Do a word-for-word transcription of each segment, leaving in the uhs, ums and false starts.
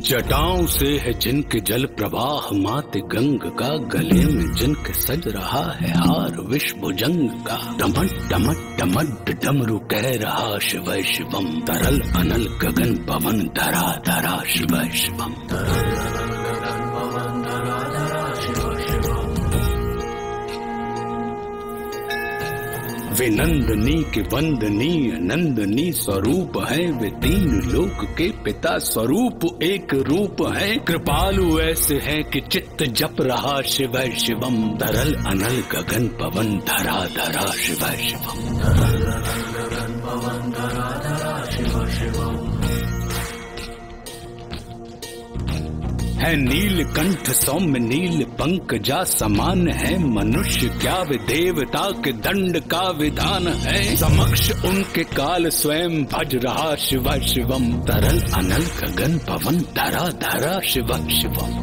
जटाओं से है जिनके जल प्रवाह माते गंग का, गले में जिनके सज रहा है हार विष भुजंग का। डमट डमट डमट डमरू कह रहा शिव शिवम, तरल अनल गगन पवन धरा धरा शिव शिवम। वे नंदनी के वंदनीय नंदनी स्वरूप है, वे तीन लोक के पिता स्वरूप एक रूप है। कृपालु ऐसे है कि चित्त जप रहा शिव शिवम, तरल अनल गगन पवन धरा धरा शिव शिवम। तरल अनल गगन पवन धरा धरा शिव शिवम। है नीलकंठ सौम्य नील पंकजा समान है, मनुष्य क्या वे देवता के दंड का विधान है। समक्ष उनके काल स्वयं भज रहा शिव शिवम, तरल अनल गगन पवन धरा धरा शिव शिवम।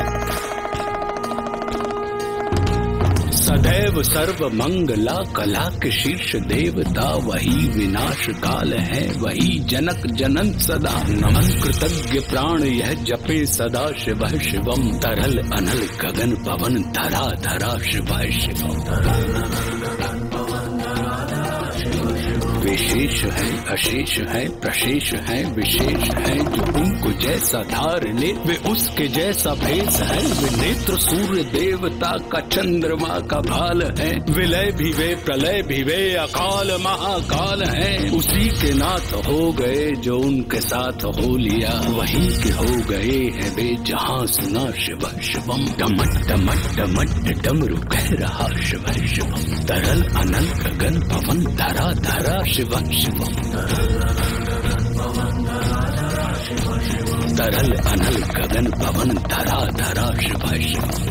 सदैव सर्व मंगला कला के शीर्ष देवता, वही विनाश काल है वही जनक जनन सदा। नमन कृतज्ञ प्राण यह जपे सदा शिव शिवम, तरल अनल गगन पवन धरा धरा शिव शिवम। तरल अनल गगन पवन धरा धरा शिव शिवम। विशेष है अशेष है प्रशेष है विशेष है, जो उनको जैसा धार ले वे उसके जैसा भेष है। वे नेत्र सूर्य देवता का चंद्रमा का भाल है, विलय भी वे प्रलय भी वे अकाल महाकाल है। उसी के नाथ हो गए जो उनके साथ हो लिया, वहीं के हो गए हैं वे जहां सुना शिव शिवम। डमट डमट डमट डमरू कह रहा शिव शिवम, तरल अनल गगन पवन धरा धरा शिव शिवम। तरल अनल गगन पवन धरा धरा शिव शिवम, तरल अनल गगन पवन धरा धरा शिव शिवम।